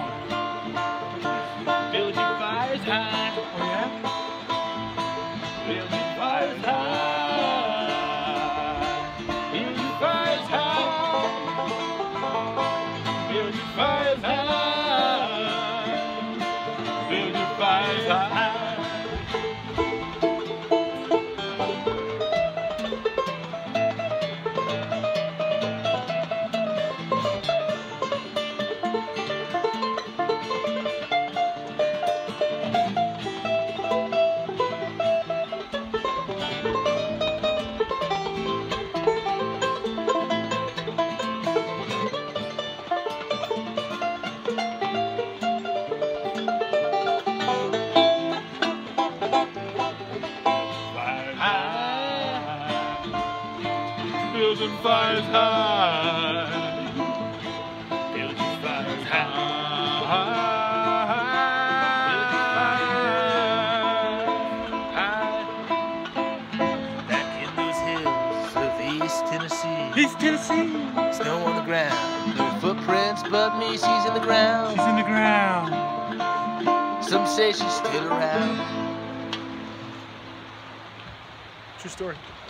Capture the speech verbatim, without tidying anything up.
ground. Build your fires high. Oh yeah? Build your fires high. Build your fires high. Build your fires high. Build your fires high. Building fires high. Build your fires high. Build your fires high. Back in those hills of East Tennessee. East Tennessee. Snow on the ground. No footprints, but me, she's in the ground. She's in the ground. Some say she's still around. True story.